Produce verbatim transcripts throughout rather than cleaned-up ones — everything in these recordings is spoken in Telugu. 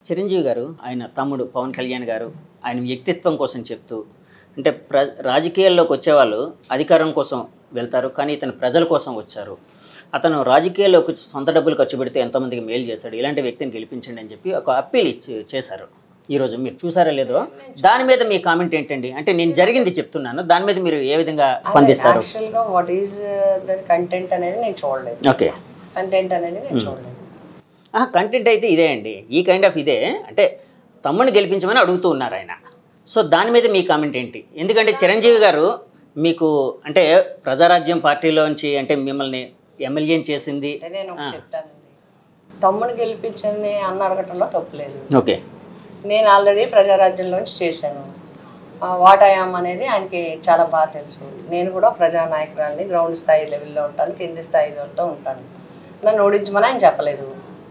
చిరంజీవి గారు ఆయన తమ్ముడు పవన్ కళ్యాణ్ గారు ఆయన వ్యక్తిత్వం కోసం చెప్తూ అంటే ప్ర రాజకీయాల్లోకి వచ్చేవాళ్ళు అధికారం కోసం వెళ్తారు, కానీ ఇతను ప్రజల కోసం వచ్చారు. అతను రాజకీయాల్లోకి సొంత డబ్బులు ఖర్చు పెడితే ఎంతోమందికి మేలు చేశాడు, ఇలాంటి వ్యక్తిని గెలిపించండి అని చెప్పి ఒక అప్పీల్ ఇచ్చి చేశారు. ఈరోజు మీరు చూసారా లేదో, దాని మీద మీ కామెంట్ ఏంటండి? అంటే నేను జరిగింది చెప్తున్నాను, దాని మీద మీరు ఏ విధంగా స్పందిస్తారు? యాక్చువల్గా వాట్ ఈజ్ ద కంటెంట్ అనేది నేను చూడలేదు. ఓకే, కంటెంట్ అనేది నేను చూడలేదు. కంటెంట్ అయితే ఇదే అండి, ఈ కైండ్ ఆఫ్ ఇదే. అంటే తమ్ముడిని గెలిపించమని అడుగుతూ ఉన్నారు ఆయన. సో దాని మీద మీ కామెంట్ ఏంటి? ఎందుకంటే చిరంజీవి గారు మీకు అంటే ప్రజారాజ్యం పార్టీలోంచి అంటే మిమ్మల్ని ఎమ్మెల్యే చేసింది. నేను చెప్తానండి, తమ్ముడిని గెలిపించని అన్న అడగటంలో తప్పులేదు. ఓకే, నేను ఆల్రెడీ ప్రజారాజ్యంలోంచి చేశాను. వాటాయాం అనేది ఆయనకి చాలా బాగా తెలుసు. నేను కూడా ప్రజానాయకురాలని, గ్రౌండ్ స్థాయి లెవెల్లో ఉంటాను, కింది స్థాయిలతో ఉంటాను. నన్ను ఓడించమని ఆయన చెప్పలేదు,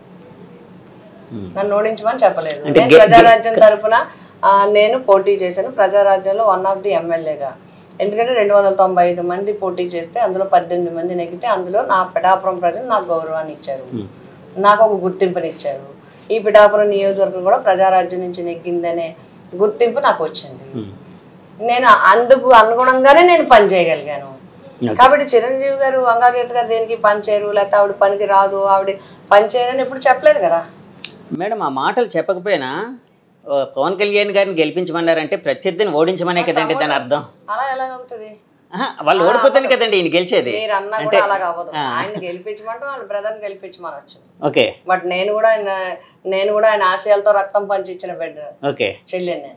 నన్ను ఓడించమని చెప్పలేదు. నేను ప్రజారాజ్యం తరఫున నేను పోటీ చేశాను, ప్రజారాజ్యంలో వన్ ఆఫ్ ది ఎమ్మెల్యేగా. ఎందుకంటే రెండు వందల తొంభై ఐదు మంది పోటీ చేస్తే అందులో పద్దెనిమిది మంది నెగ్గితే అందులో నా పిఠాపురం ప్రజలు నాకు గౌరవాన్ని ఇచ్చారు, నాకు ఒక గుర్తింపునిచ్చారు. ఈ పిఠాపురం నియోజకవర్గం కూడా ప్రజారాజ్యం నుంచి నెగ్గిందనే గుర్తింపు నాకు వచ్చింది. నేను అందుకు అనుగుణంగానే నేను పని చేయగలిగాను. కాబట్టి చిరంజీవి గారు వంగాగీత గారు దేనికి పని చేయరు, లేకపోతే ఆవిడ పనికి రాదు, ఆవిడ పని చేయరని ఎప్పుడు చెప్పలేదు కదా మేడం. ఆ మాటలు చెప్పకపోయినా పవన్ కళ్యాణ్ గారిని గెలిపించమన్నారంటే ప్రత్యర్థిని ఓడించమనే కదండి దాని అర్థం. అలా ఎలాగవుతుంది? వాళ్ళు ఓడిపోతానే కదండి ఈయన గెలిచేది. మీరు అన్నా కూడా అలాగ అవ్వదు. ఆయన గెలిపించమంటే వాళ్ళ బ్రదర్ని గెలిపించమనొచ్చు. ఓకే, బట్ నేను కూడా ఆయన నేను కూడా ఆయన ఆశయాలతో రక్తం పంచి ఇచ్చిన బిడ్డ. ఓకే, చెల్లెని నేను.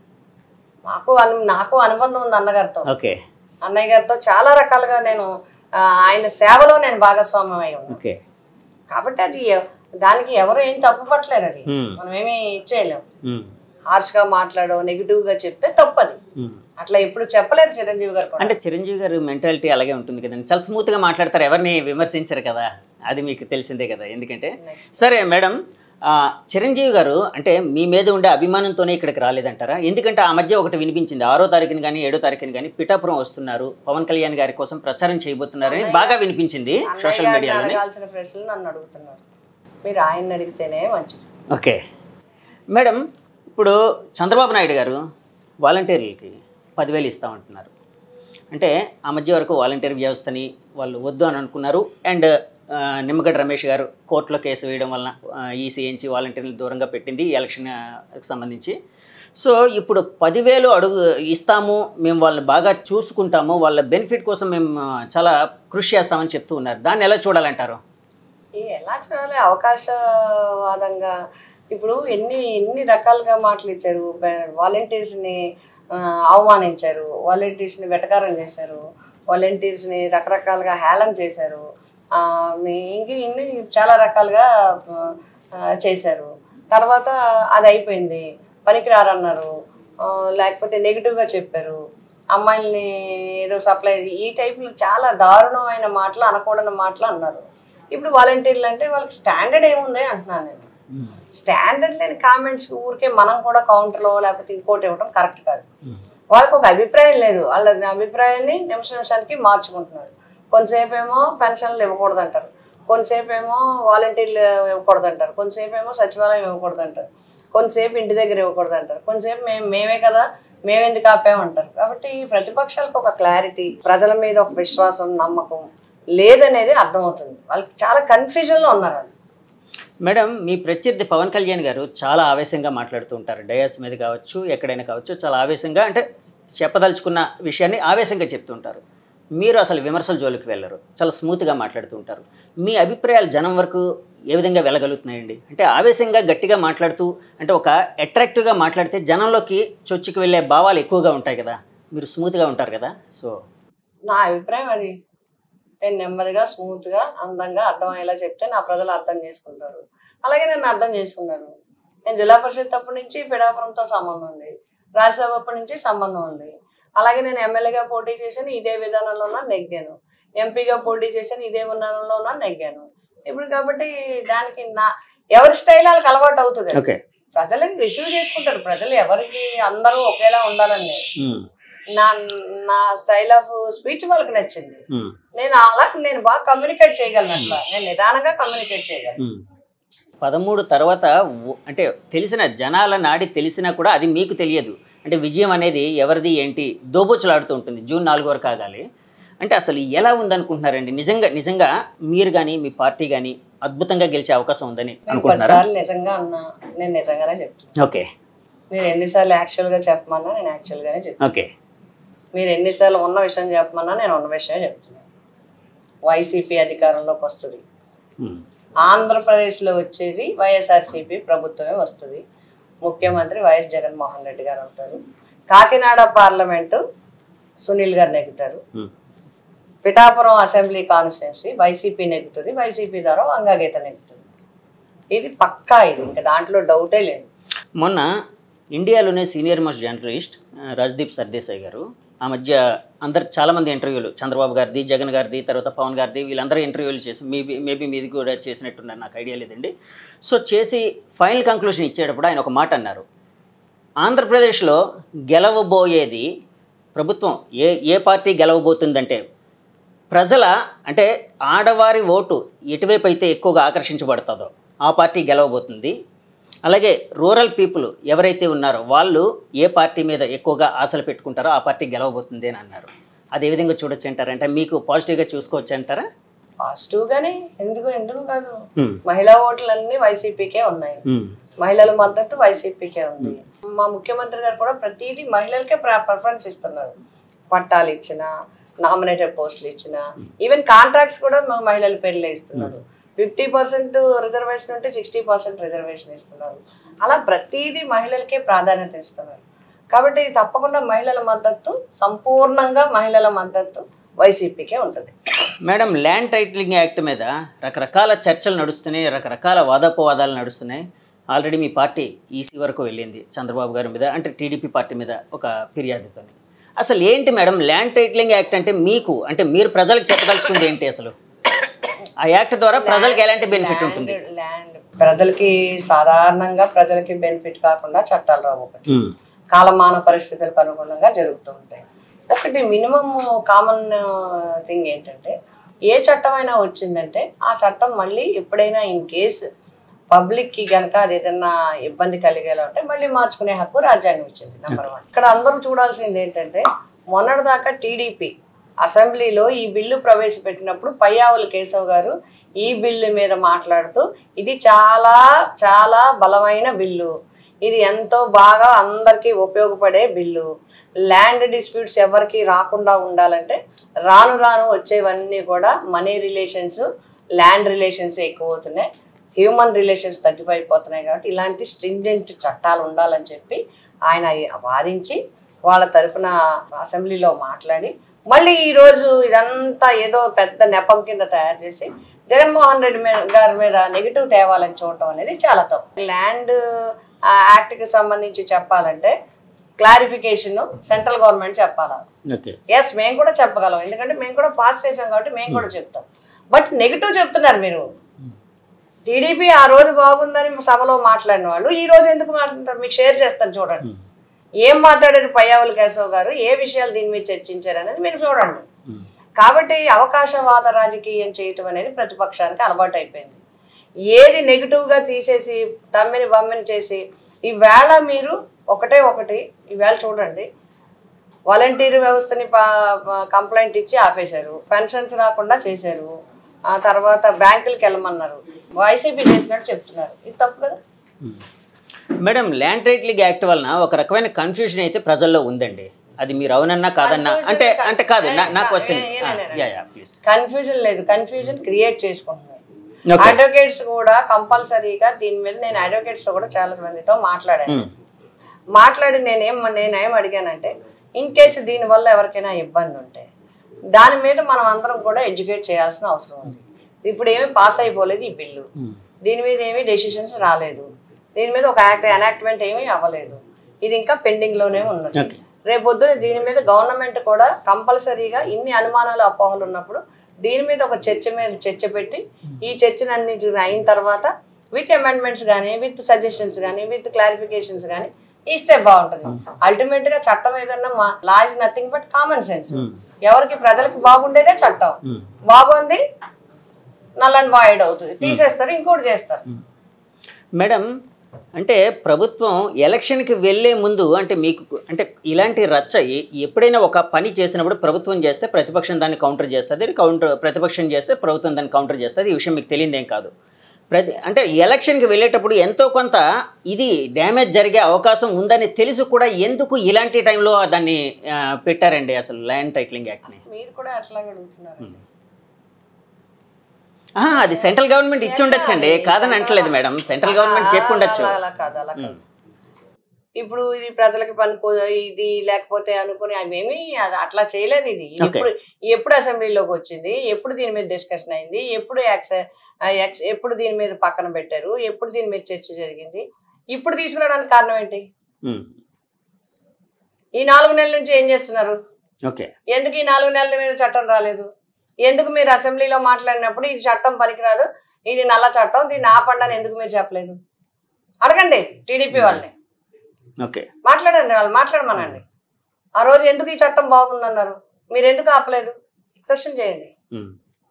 నాకు అను నాకు అనుబంధం ఉంది అన్నగారితో. ఓకే, అన్నయ్య గారితో చాలా రకాలుగా నేను ఆయన సేవలో నేను భాగస్వామ్యం అయి ఉన్నాను. ఓకే, కాబట్టి అది దానికి ఎవరు ఏం తప్పు పట్టలేరు. అది మనం ఏమి ఇచ్చేయలేము. హార్ష్గా మాట్లాడో నెగిటివ్ గా చెప్తే తప్పది. అట్లా ఎప్పుడు చెప్పలేరు చిరంజీవి గారు. అంటే చిరంజీవి గారు మెంటాలిటీ అలాగే ఉంటుంది కదండి, చాలా స్మూత్ గా మాట్లాడతారు, ఎవరిని విమర్శించరు కదా, అది మీకు తెలిసిందే కదా. ఎందుకంటే సరే మేడం, చిరంజీవి గారు అంటే మీ మీద ఉండే అభిమానంతోనే ఇక్కడికి రాలేదంటారా? ఎందుకంటే ఆ మధ్య ఒకటి వినిపించింది, ఆరో తారీఖుని కానీ ఏడో తారీఖుని కానీ పిఠాపురం వస్తున్నారు, పవన్ కళ్యాణ్ గారి కోసం ప్రచారం చేయబోతున్నారని బాగా వినిపించింది సోషల్ మీడియాలో. అడగాల్సిన ప్రశ్నలు నన్ను అడుగుతున్నారు, మీరు ఆయన్ని అడిగితేనే మంచిది. ఓకే మేడం, ఇప్పుడు చంద్రబాబు నాయుడు గారు వాలంటీర్లకి పదివేలు ఇస్తామంటున్నారు. అంటే ఆ మధ్య వరకు వాలంటీర్ వ్యవస్థని వాళ్ళు వద్దు అని అనుకున్నారు. అండ్ నిమ్మగడ్డ రమేష్ గారు కోర్టులో కేసు వేయడం వలన ఈసీఎంచి వాలంటీర్లు దూరంగా పెట్టింది ఎలక్షన్కి సంబంధించి. సో ఇప్పుడు పదివేలు అడుగు ఇస్తాము, మేము వాళ్ళని బాగా చూసుకుంటాము, వాళ్ళ బెనిఫిట్ కోసం మేము చాలా కృషి చేస్తామని చెప్తూ ఉన్నారు. దాన్ని ఎలా చూడాలంటారు? ఎలా చూడాలి? అవకాశవాదంగా ఇప్పుడు ఎన్ని ఎన్ని రకాలుగా మాటలు ఇచ్చారు. వాలంటీర్స్ని అవమానించారు, వాలంటీర్స్ని వెటకారం చేశారు, వాలంటీర్స్ని రకరకాలుగా హేళన చేశారు, ఇంక ఇన్ని చాలా రకాలుగా చేశారు. తర్వాత అది అయిపోయింది, పనికిరారన్నారు, లేకపోతే నెగిటివ్గా చెప్పారు, అమ్మాయిల్ని ఏదో సప్లై, ఈ టైపులో చాలా దారుణమైన మాటలు, అనకూడని మాటలు అన్నారు. ఇప్పుడు వాలంటీర్లు అంటే వాళ్ళకి స్టాండర్డ్ ఏముంది అంటున్నాను నేను. స్టాండర్డ్ లేని కామెంట్స్ ఊరికే మనం కూడా కౌంటర్లో లేకపోతే ఇంకోటి ఇవ్వడం కరెక్ట్ కాదు. వాళ్ళకి ఒక అభిప్రాయం లేదు, వాళ్ళ అభిప్రాయాన్ని నిమిష నిమిషానికి మార్చుకుంటున్నారు. కొంతసేపు ఏమో పెన్షన్లు ఇవ్వకూడదు అంటారు, కొంతసేపు ఏమో వాలంటీర్లు ఇవ్వకూడదు అంటారు, కొంతసేపు ఏమో సచివాలయం ఇవ్వకూడదు అంటారు, కొంతసేపు ఇంటి దగ్గర ఇవ్వకూడదు అంటారు, కొంతసేపు మేము మేమే కదా మేమెందుకు ఆపామంటారు. కాబట్టి ప్రతిపక్షాలకు ఒక క్లారిటీ, ప్రజల మీద ఒక విశ్వాసం, నమ్మకం లేదనేది అర్థమవుతుంది. వాళ్ళకి చాలా కన్ఫ్యూజన్లో ఉన్నారు వాళ్ళు. మేడం, మీ ప్రత్యర్థి పవన్ కళ్యాణ్ గారు చాలా ఆవేశంగా మాట్లాడుతూ ఉంటారు, డయాస్ మీద కావచ్చు ఎక్కడైనా కావచ్చు, చాలా ఆవేశంగా అంటే చెప్పదలుచుకున్న విషయాన్ని ఆవేశంగా చెప్తుంటారు. మీరు అసలు విమర్శల జోలికి వెళ్ళరు, చాలా స్మూత్గా మాట్లాడుతూ ఉంటారు. మీ అభిప్రాయాలు జనం వరకు ఏ విధంగా వెళ్ళగలుగుతున్నాయండి? అంటే ఆవేశంగా గట్టిగా మాట్లాడుతూ అంటే ఒక అట్రాక్టివ్గా మాట్లాడితే జనంలోకి చొచ్చుకు వెళ్ళే భావాలు ఎక్కువగా ఉంటాయి కదా, మీరు స్మూత్గా ఉంటారు కదా. సో నా అభిప్రాయం అది. నేను నెమ్మదిగా స్మూత్గా అందంగా అర్థమయ్యేలా చెప్తే నా ప్రజలు అర్థం చేసుకుంటారు. అలాగే నన్ను అర్థం చేసుకున్నాను. నేను జిల్లా పరిషత్ అప్పటి నుంచి పిఠాపురంతో సంబంధం ఉంది, రాజ్యసభ అప్పటి నుంచి సంబంధం ఉంది. అలాగే నేను ఎమ్మెల్యేగా పోటీ చేశాను, ఇదే విధానంలో ఉన్నా నెగ్గాను. ఎంపీగా పోటీ చేశాను, ఇదే విధానంలో ఉన్నా నెగ్గాను. ఇప్పుడు కాబట్టి దానికి నా ఎవరి స్టైల్ వాళ్ళకి అలవాటు అవుతుంది. ప్రజలకి రిసీవ్ చేసుకుంటారు. ప్రజలు ఎవరికి అందరూ ఒకేలా ఉండాలని నా నా స్టైల్ ఆఫ్ స్పీచ్ వాళ్ళకి నచ్చింది. నేను అలా నేను బాగా కమ్యూనికేట్ చేయగలను. అట్లా నేను నిదానంగా కమ్యూనికేట్ చేయగలను. పదమూడు తర్వాత ఓ- అంటే తెలిసిన జనాల నాడి తెలిసినా కూడా అది మీకు తెలియదు. అంటే విజయం అనేది ఎవరిది ఏంటి దోబూచులాడుతూ ఉంటుంది. జూన్ నాలుగు వరకు ఆగాలి. అంటే అసలు ఎలా ఉందనుకుంటున్నారండి? నిజంగా నిజంగా మీరు కానీ మీ పార్టీ కానీ అద్భుతంగా గెలిచే అవకాశం ఉందని అనుకుంటున్నారా? పదిసార్లు నిజంగా అన్నా, నేను నిజంగానే చెప్తున్నాను. ఓకే మీరు ఎన్నిసార్లు యాక్చువల్గా చెప్పమన్నా నేను యాక్చువల్గానే చెప్తాను. ఓకే మీరు ఎన్నిసార్లు ఉన్న విషయం చెప్పమన్నా నేను ఉన్న విషయమే చెప్తున్నాను. వైసీపీ అధికారంలోకి వస్తుంది, ఉమ్. ఆంధ్రప్రదేశ్లో వచ్చేది వైఎస్ఆర్సీపీ ప్రభుత్వమే వస్తుంది, ముఖ్యమంత్రి వైఎస్ జగన్మోహన్ రెడ్డి గారు అవుతారు. కాకినాడ పార్లమెంటు సునీల్ గారు నెగ్గుతారు. Um. Pithapuram assembly constituency YCP నెగ్గుతుంది, వైసీపీ ద్వారా వంగాగీత నెగ్గుతుంది. ఇది పక్కా, ఇది ఇంకా దాంట్లో డౌటే లేదు. మొన్న ఇండియాలోనే సీనియర్ మోస్ట్ జర్నలిస్ట్ ఆ, రాజ్దీప్ సర్దేశాయ్ గారు ఆ మధ్య అందరు చాలామంది ఇంటర్వ్యూలు చంద్రబాబు గారిది, జగన్ గారిది, తర్వాత పవన్ గారిది, వీళ్ళందరూ ఇంటర్వ్యూలు చేసి మేబీ మేబీ మీది కూడా చేసినట్టున్నారు, నాకు ఐడియా లేదండి. సో చేసి ఫైనల్ కంక్లూషన్ ఇచ్చేటప్పుడు ఆయన ఒక మాట అన్నారు, ఆంధ్రప్రదేశ్లో గెలవబోయేది ప్రభుత్వం ఏ ఏ పార్టీ గెలవబోతుందంటే ప్రజల అంటే ఆడవారి ఓటు ఎటువైపు అయితే ఎక్కువగా ఆకర్షించబడుతుందో ఆ పార్టీ గెలవబోతుంది. అలాగే రూరల్ పీపుల్ ఎవరైతే ఉన్నారో వాళ్ళు ఏ పార్టీ మీద ఎక్కువగా ఆశలు పెట్టుకుంటారో ఆ పార్టీ గెలవబోతుంది అని అన్నారు. అది ఏ విధంగా చూడొచ్చు అంటారంటే మీకు పాజిటివ్గా చూసుకోవచ్చు అంటారా? పాజిటివ్గానే, ఎందుకు ఎందుకు కాదు. మహిళా ఓట్లన్నీ వైసీపీకే ఉన్నాయి, మ్మ్. మహిళల మద్దతు వైసీపీకే ఉంది. మా ముఖ్యమంత్రి గారు కూడా ప్రతిదీ మహిళలకే ప్రిఫరెన్స్ ఇస్తున్నారు. పట్టాలు ఇచ్చిన, నామినేటెడ్ పోస్టులు ఇచ్చిన, ఈవెన్ కాంట్రాక్ట్స్ కూడా మా మహిళల పేర్లే ఇస్తున్నారు. ఫిఫ్టీ పర్సెంట్ రిజర్వేషన్ ఉంటే సిక్స్టీ పర్సెంట్ రిజర్వేషన్ ఇస్తున్నారు. అలా ప్రతిదీ మహిళలకే ప్రాధాన్యత ఇస్తున్నారు. కాబట్టి తప్పకుండా మహిళల మద్దతు, సంపూర్ణంగా మహిళల మద్దతు వైసీపీకే ఉంటుంది. మేడం, ల్యాండ్ టైటిలింగ్ యాక్ట్ మీద రకరకాల చర్చలు నడుస్తున్నాయి, రకరకాల వాదోపవాదాలు నడుస్తున్నాయి. ఆల్రెడీ మీ పార్టీ ఈసీ వరకు వెళ్ళింది చంద్రబాబు గారి మీద, అంటే టీడీపీ పార్టీ మీద ఒక ఫిర్యాదుతో. అసలు ఏంటి మేడం ల్యాండ్ టైటిలింగ్ యాక్ట్ అంటే మీకు, అంటే మీరు ప్రజలకు చెప్పదలుచుకుంది ఏంటి అసలు? ఆ యాక్ట్ ద్వారా ప్రజలకు ఎలాంటి బెనిఫిట్ ఉంటుంది? ల్యాండ్ ప్రజలకి సాధారణంగా ప్రజలకి బెనిఫిట్ కాకుండా చట్టాలు రావు. ఒకటి కాలమాన పరిస్థితులకు అనుగుణంగా జరుగుతూ ఉంటాయి. ఒకటి మినిమం కామన్ థింగ్ ఏంటంటే ఏ చట్టం అయినా వచ్చిందంటే ఆ చట్టం మళ్ళీ ఎప్పుడైనా ఇన్ కేసు పబ్లిక్కి కనుక అది ఏదైనా ఇబ్బంది కలిగేలా ఉంటే మళ్ళీ మార్చుకునే హక్కు రాజ్యాంగం ఇచ్చింది. Number one. ఇక్కడ అందరూ చూడాల్సింది ఏంటంటే మొన్నటిదాకా టీడీపీ అసెంబ్లీలో ఈ బిల్లు ప్రవేశపెట్టినప్పుడు పయ్యావుల కేశవ్ గారు ఈ బిల్లు మీద మాట్లాడుతూ ఇది చాలా చాలా బలమైన బిల్లు, ఇది ఎంతో బాగా అందరికీ ఉపయోగపడే బిల్లు, ల్యాండ్ డిస్ప్యూట్స్ ఎవరికి రాకుండా ఉండాలంటే రాను రాను వచ్చేవన్నీ కూడా మనీ రిలేషన్స్, ల్యాండ్ రిలేషన్స్ ఎక్కువ అవుతున్నాయి, హ్యూమన్ రిలేషన్స్ తగ్గిపోయిపోతున్నాయి. కాబట్టి ఇలాంటి స్ట్రింజెంట్ చట్టాలు ఉండాలని చెప్పి ఆయన వాదించి వాళ్ళ తరఫున అసెంబ్లీలో మాట్లాడి మళ్ళీ ఈరోజు ఇదంతా ఏదో పెద్ద నెపం కింద తయారు చేసి జగన్మోహన్ రెడ్డి గారి మీద నెగిటివ్ తేవాలని చూడటం అనేది చాలా తప్పు. ల్యాండ్ యాక్ట్కి సంబంధించి చెప్పాలంటే క్లారిఫికేషన్ సెంట్రల్ గవర్నమెంట్ చెప్పాలి. ఎస్, మేము కూడా చెప్పగలం, ఎందుకంటే మేము కూడా పాస్ చేసాం కాబట్టి మేము కూడా చెప్తాం. బట్ నెగిటివ్ చెప్తున్నారు మీరు. టీడీపీ ఆ రోజు బాగుందని సభలో మాట్లాడిన వాళ్ళు ఈ రోజు ఎందుకు మాట్లాడతారు? మీకు షేర్ చేస్తాను, చూడండి ఏం మాట్లాడారు పయ్యావుల కేశవ్ గారు, ఏ విషయాలు దీని మీద చర్చించారు అనేది మీరు చూడండి. కాబట్టి అవకాశవాద రాజకీయం చేయటం అనేది ప్రతిపక్షానికి అలవాటు అయిపోయింది. ఏది నెగిటివ్గా తీసేసి తమ్మిని బమ్మిని చేసి ఈవేళ మీరు ఒకటే ఒకటి ఈవేళ చూడండి, వాలంటీర్ వ్యవస్థని కంప్లైంట్ ఇచ్చి ఆపేశారు, పెన్షన్స్ రాకుండా చేశారు, ఆ తర్వాత బ్యాంకులకు వెళ్ళమన్నారు, వైసీపీ చేసినట్టు చెప్తున్నారు. ఇది తప్పు కదా మేడం? ల్యాండ్ టైటిలింగ్ యాక్ట్ వలన ఒక రకమైన కన్ఫ్యూజన్ అయితే ప్రజల్లో ఉందండి. అది మీరు అవునన్నా కాదన్నా అంటే అంటే కాదు నా క్వశ్చన్. కన్ఫ్యూజన్ లేదు, కన్ఫ్యూజన్ క్రియేట్ చేసుకుంటున్నారు. అడ్వకేట్స్ కూడా కంపల్సరీగా దీని మీద నేను అడ్వకేట్స్ తో కూడా చాలా మందితో మాట్లాడాను. మాట్లాడి నేనేం నేనేం అడిగానంటే ఇన్ కేసు దీనివల్ల ఎవరికైనా ఇబ్బంది ఉంటే దాని మీద మనం అందరం కూడా ఎడ్యుకేట్ చేయాల్సిన అవసరం ఉంది. ఇప్పుడు ఏమీ పాస్ అయిపోలేదు ఈ బిల్లు, దీని మీద ఏమీ డెసిషన్స్ రాలేదు, దీని మీద ఒక యాక్ట్ ఎనాక్ట్మెంట్ ఏమీ అవ్వలేదు, ఇది ఇంకా పెండింగ్లోనే ఉన్నది. రేపొద్దున దీని మీద గవర్నమెంట్ కూడా కంపల్సరీగా ఇన్ని అనుమానాలు అపోహలు ఉన్నప్పుడు దీని మీద ఒక చర్చ మీద చర్చ పెట్టి ఈ చర్చలన్నీ అయిన తర్వాత విత్ అమెండ్మెంట్స్ కానీ విత్ సజెషన్స్ కానీ విత్ క్లారిఫికేషన్స్ కానీ ఇస్తే బాగుంటుంది. అల్టిమేట్ గా చట్టం ఏదన్నా మా law is nothing but common sense. ఎవరికి ప్రజలకి బాగుండేదే చట్టం, బాగుంది నల్ అండ్ వాయిడ్ అవుతుంది, తీసేస్తారు ఇంకోటి చేస్తారు. మేడం అంటే ప్రభుత్వం ఎలక్షన్కి వెళ్ళే ముందు అంటే మీకు అంటే ఇలాంటి రచ్చ ఎ- ఎప్పుడైనా ఒక పని చేసినప్పుడు ప్రభుత్వం చేస్తే ప్రతిపక్షం దాన్ని కౌంటర్ చేస్తుంది, కౌంటర్ ప్రతిపక్షం చేస్తే ప్రభుత్వం దాన్ని కౌంటర్ చేస్తుంది. ఈ విషయం మీకు తెలియదేం కాదు. ప్రతి అంటే ఎలక్షన్కి వెళ్ళేటప్పుడు ఎంతో కొంత ఇది డ్యామేజ్ జరిగే అవకాశం ఉందని తెలిసి కూడా ఎందుకు ఇలాంటి టైంలో దాన్ని ఆ, పెట్టారండి అసలు ల్యాండ్ టైటిలింగ్ యాక్ట్ని? మీరు కూడా అట్లాగే అడుగుతున్నారు. ఆహా, అది సెంట్రల్ గవర్నమెంట్ ఇచ్చి ఉండొచ్చండి, కాదని అంటలేదు మేడం. సెంట్రల్ గవర్నమెంట్ చెప్పి ఉండొచ్చు. అలా కాదు అలా కాదు. ఇప్పుడు ఇది ప్రజలకు పనుకో ఇది లేకపోతే అనుకుని అవేమి అది అట్లా చేయలేదు. ఇది ఇది ఎప్పుడు ఎప్పుడు అసెంబ్లీలోకి వచ్చింది, ఎప్పుడు దీని మీద డిస్కషన్ అయింది, ఎప్పుడు యాక్స యాక్స్ ఎప్పుడు దీని మీద పక్కన పెట్టారు, ఎప్పుడు దీని మీద చర్చ జరిగింది, ఇప్పుడు తీసుకురావడానికి కారణం ఏంటి? ఉమ్, ఈ నాలుగు నెలల నుంచి ఏం చేస్తున్నారు? ఓకే, ఎందుకు ఈ నాలుగు నెలల మీద చట్టం రాలేదు? ఎందుకు మీరు అసెంబ్లీలో మాట్లాడినప్పుడు ఇది చట్టం పనికిరాదు, ఇది నల్ల చట్టం, దీన్ని ఆపండి అని ఎందుకు మీరు చెప్పలేదు? అడగండి టీడీపీ వాళ్ళని, ఓకే, మాట్లాడండి, వాళ్ళు మాట్లాడమనండి. ఆ రోజు ఎందుకు ఈ చట్టం బాగుందన్నారు, మీరు ఎందుకు ఆపలేదు? క్వశ్చన్ చేయండి. ఉమ్.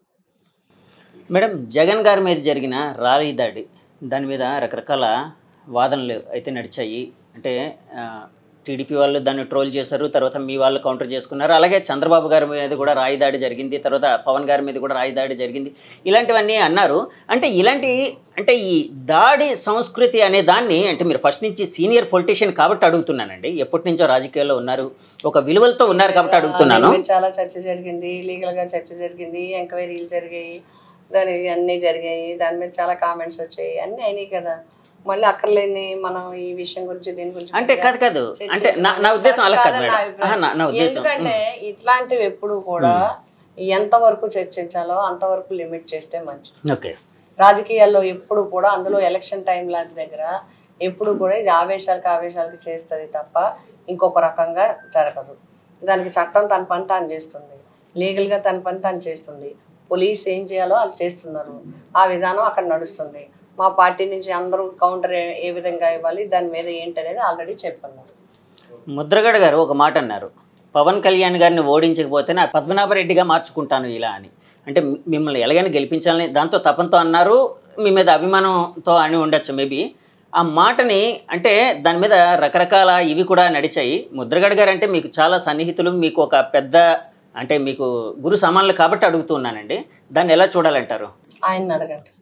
మేడం, జగన్ గారి మీద జరిగిన రాలీ దాడి దాని మీద రకరకాల వాదనలు అయితే నడిచాయి. అంటే ఆ, టీడీపీ వాళ్ళు దాన్ని ట్రోల్ చేశారు, తర్వాత మీ వాళ్ళు కౌంటర్ చేసుకున్నారు. అలాగే చంద్రబాబు గారి మీద కూడా రాయి దాడి జరిగింది, తర్వాత పవన్ గారి మీద కూడా రాయి దాడి జరిగింది, ఇలాంటివన్నీ అన్నారు. అంటే ఇలాంటి అంటే ఈ దాడి సంస్కృతి అనే దాన్ని అంటే మీరు ఫస్ట్ నుంచి సీనియర్ పొలిటీషియన్ కాబట్టి అడుగుతున్నానండి, ఎప్పటి నుంచో రాజకీయాల్లో ఉన్నారు, ఒక విలువలతో ఉన్నారు కాబట్టి అడుగుతున్నాను. దీని మీద చాలా చర్చ జరిగింది, లీగల్ గా చర్చ జరిగింది, ఎంక్వైరీలు జరిగాయి, దాని అన్నీ జరిగాయి, దాని మీద చాలా కామెంట్స్ వచ్చాయి, అన్నీ అయినాయి కదా. మళ్ళీ అక్కర్లేని మనం ఈ విషయం గురించి దీని గురించి అంటే కాదు కాదు అంటే నా నా ఉద్దేశం అలా కాదు మేడం. ఆహా, నా నా ఉద్దేశం ఎందుకంటే ఇట్లాంటివి ఎప్పుడు కూడా ఎంతవరకు చర్చించాలో అంతవరకు లిమిట్ చేస్తే మంచిది. ఓకే, రాజకీయాల్లో ఎప్పుడు కూడా అందులో ఎలక్షన్ టైం లాంటి దగ్గర ఎప్పుడు కూడా ఇది ఆవేశాలకు ఆవేశాలకి చేస్తుంది తప్ప ఇంకొక రకంగా జరగదు. దానికి చట్టం తన పని తాను చేస్తుంది, లీగల్గా తన పని తాను చేస్తుంది, పోలీస్ ఏం చేయాలో వాళ్ళు చేస్తున్నారు, ఆ విధానం అక్కడ నడుస్తుంది. మా పార్టీ నుంచి అందరూ కౌంటర్ ఏ ఏ విధంగా ఇవ్వాలి, దాని మీద ఏంటనేది ఆల్రెడీ చెప్పున్నారు. ముద్రగడ గారు ఒక మాట అన్నారు, పవన్ కళ్యాణ్ గారిని ఓడించకపోతే నా పద్మనాభరెడ్డిగా మార్చుకుంటాను ఇలా అని. అంటే మి- మిమ్మల్ని ఎలాగైనా గెలిపించాలని దాంతో తపంతో అన్నారు, మీ మీద అభిమానంతో అని ఉండొచ్చు మేబీ. ఆ మాటని అంటే దాని మీద రకరకాల ఇవి కూడా నడిచాయి. ముద్రగడ గారు అంటే మీకు చాలా సన్నిహితులు, మీకు ఒక పెద్ద అంటే మీకు గురు సమానులు కాబట్టి అడుగుతున్నానండి, దాన్ని ఎలా చూడాలంటారు? ఆయన్ని అడగండి,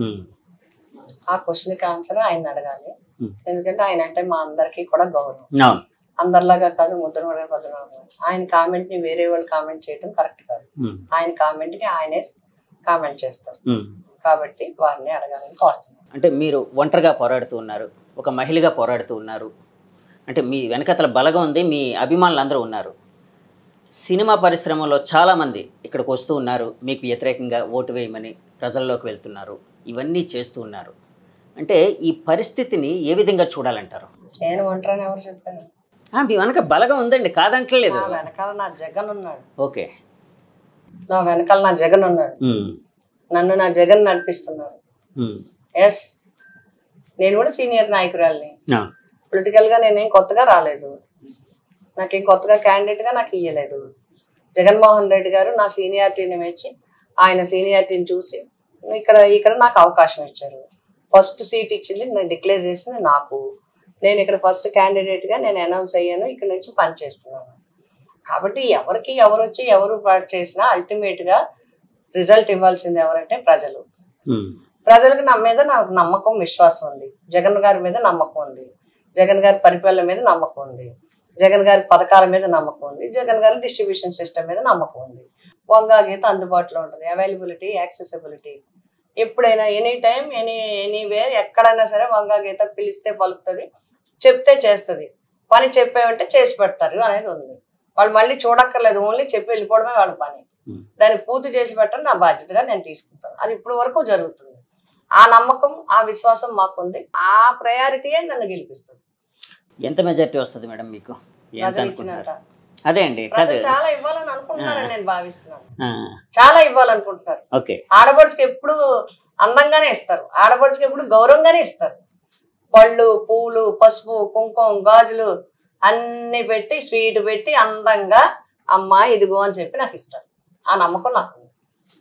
ఆ క్వశ్చన్కి ఆన్సర్ ఆయన అడగాలి. ఎందుకంటే ఆయన అంటే మా అందరికీ కూడా గౌరవం, అవును, అందరిలాగా కాదు, ముద్రగడ పద్మనాభం. ఆయన కామెంట్ ని వేరే వాళ్ళు కామెంట్ చేయడం కరెక్ట్ కాదు. ఆయన కామెంట్ కి ఆయనే కామెంట్ చేస్తారు, కాబట్టి వారిని అడగాలని కోరుతున్నాను. అంటే మీరు ఒంటరిగా పోరాడుతూ ఉన్నారు, ఒక మహిళగా పోరాడుతూ ఉన్నారు, అంటే మీ వెనకతల బలగా ఉంది, మీ అభిమానులు అందరూ ఉన్నారు. సినిమా పరిశ్రమలో చాలామంది ఇక్కడికి వస్తూ ఉన్నారు, మీకు వ్యతిరేకంగా ఓటు వేయమని ప్రజల్లోకి వెళ్తున్నారు, ఇవన్నీ చేస్తూ ఉన్నారు. అంటే ఈ పరిస్థితిని ఏ విధంగా చూడాలంటారు? నేను ఒంటరిని ఎవరు చెప్పాను? ఆ, మీ వెనక బలగా ఉందండి, కాదంటలేదు. నా వెనకాల నా జగన్ ఉన్నాడు. ఓకే, నా వెనకాల నా జగన్ ఉన్నాడు, నన్ను నా జగన్ నడిపిస్తున్నారు. ఎస్, నేను కూడా సీనియర్ నాయకురాలిని. పొలిటికల్ గా నేనేం కొత్తగా రాలేదు, నాకేం కొత్తగా క్యాండిడేట్ గా నాకు ఇయ్యలేదు. జగన్మోహన్ రెడ్డి గారు నా సీనియారిటీని మెచ్చి ఆయన సీనియారిటీని చూసి ఇక్కడ ఇక్కడ నాకు అవకాశం ఇచ్చారు. ఫస్ట్ సీట్ ఇచ్చింది నేను డిక్లేర్ చేసింది నాకు. నేను ఇక్కడ ఫస్ట్ క్యాండిడేట్ గా నేను అనౌన్స్ అయ్యాను, ఇక్కడ నుంచి పనిచేస్తున్నాను. కాబట్టి ఎవరికి ఎవరు వచ్చి ఎవరు చేసినా అల్టిమేట్ గా రిజల్ట్ ఇవ్వాల్సింది ఎవరంటే ప్రజలు. ప్రజలకు నా మీద నాకు నమ్మకం, విశ్వాసం ఉంది. జగన్ గారి మీద నమ్మకం ఉంది, జగన్ గారి పరిపాలన మీద నమ్మకం ఉంది, జగన్ గారి పథకాల మీద నమ్మకం ఉంది, జగన్ గారి డిస్ట్రిబ్యూషన్ సిస్టమ్ మీద నమ్మకం ఉంది. వంగా గీత అందుబాటులో ఉంటుంది, అవైలబిలిటీ, యాక్సెసిబిలిటీ. ఎప్పుడైనా ఎనీ టైం ఎనీ ఎనీవేర్ ఎక్కడైనా సరే వంగా గీత పిలిస్తే పలుకుతుంది, చెప్తే చేస్తుంది. పని చెప్పేవంటే చేసి పెడతారు అనేది ఉంది. వాళ్ళు మళ్ళీ చూడక్కర్లేదు, ఓన్లీ చెప్పి వెళ్ళిపోవడమే వాళ్ళ పని. దాన్ని పూర్తి చేసి పెట్టడం నా బాధ్యతగా నేను తీసుకుంటాను. అది ఇప్పుడు వరకు జరుగుతుంది. ఆ నమ్మకం, ఆ విశ్వాసం మాకుంది. ఆ ప్రయారిటీయే నన్ను గెలిపిస్తుంది. ఎంత మెజారిటీ వస్తుంది మేడం మీకు? ప్రజలు ఇచ్చినంత అదే అండి, ప్రజలు చాలా ఇవ్వాలని అనుకుంటున్నారని నేను భావిస్తున్నాను. చాలా ఇవ్వాలనుకుంటున్నారు. ఓకే, ఆడపడుచుకి ఎప్పుడు అందంగానే ఇస్తారు, ఆడపడుచుకి ఎప్పుడు గౌరవంగానే ఇస్తారు. పళ్ళు, పూలు, పసుపు, కుంకుమ, గాజులు అన్ని పెట్టి స్వీట్ పెట్టి అందంగా అమ్మా ఇదిగో అని చెప్పి నాకు ఇస్తారు. ఆ నమ్మకం నాకు ఉంది.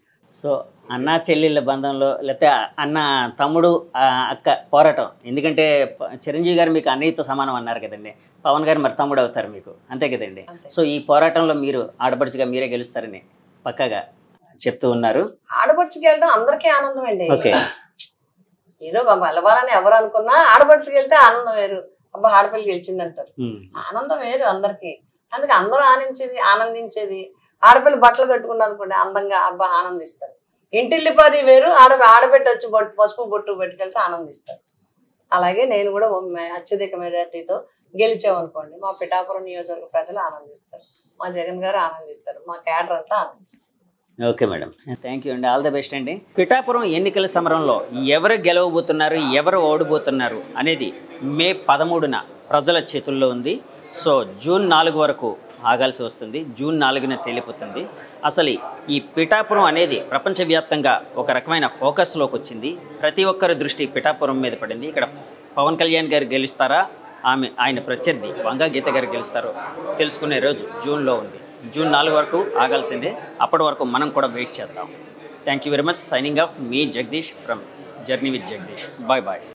సో అన్న చెల్లెళ్ళ బంధంలో లేకపోతే అన్న తమ్ముడు ఆ, అక్క పోరాటం, ఎందుకంటే ప- చిరంజీవి గారు మీకు అన్నయ్యతో సమానం అన్నారు కదండి, పవన్ గారు మరి తమ్ముడు అవుతారు మీకు, అంతే కదండి. అంతే. సో ఈ పోరాటంలో మీరు ఆడపడుచుగా మీరే గెలుస్తారని పక్కాగా చెప్తూ ఉన్నారు. ఆడపడుచుకి వెళ్ళడం అందరికీ ఆనందం అండి. ఓకే. ఏదో గెలవాలని ఎవరు అనుకున్నా ఆడపడుచుకి వెళ్తే ఆనందం వేరు. అబ్బా ఆడపిల్ల గెలిచింది అంటారు, ఉమ్. ఆనందం వేరు అందరికి. అందుకే అందరూ ఆనందించేది ఆనందించేది ఆడపిల్ల బట్టలు కట్టుకున్నారు అనుకోండి అందంగా, అబ్బా ఆనందిస్తారు. ఇంటిల్లిపాది వేరు, ఆడ ఆడబెట్టి వచ్చి బొట్టు పసుపు బొట్టు పెట్టుకెళ్తే ఆనందిస్తారు. అలాగే నేను కూడా ఓ మే- అత్యధిక మెజార్టీతో గెలిచామనుకోండి మా పిఠాపురం నియోజకవర్గ ప్రజలు ఆనందిస్తారు, మా జగన్ గారు ఆనందిస్తారు, మా క్యాడర్ అంతా ఆనందిస్తారు. ఓకే మేడం, థ్యాంక్ యూ అండి, ఆల్ ద బెస్ట్ అండి. పిఠాపురం ఎన్నికల సమరంలో ఎవరు గెలవబోతున్నారు, ఎవరు ఓడిపోతున్నారు అనేది మే పదమూడున ప్రజల చేతుల్లో ఉంది. సో జూన్ నాలుగు వరకు ఆగాల్సి వస్తుంది, జూన్ నాలుగున తేలిపోతుంది. అసలు ఈ పిఠాపురం అనేది ప్రపంచవ్యాప్తంగా ఒక రకమైన ఫోకస్లోకి వచ్చింది. ప్రతి ఒక్కరి దృష్టి పిఠాపురం మీద పడింది. ఇక్కడ పవన్ కళ్యాణ్ గారు గెలుస్తారా, ఆమె ఆయన ప్రత్యర్థి వంగా గీత గారు గెలుస్తారో తెలుసుకునే రోజు జూన్లో ఉంది. జూన్ నాలుగు వరకు ఆగాల్సిందే, అప్పటి వరకు మనం కూడా వెయిట్ చేద్దాం. Thank you very much. Signing off మీ Jagadish from journey with Jagadish. Bye bye.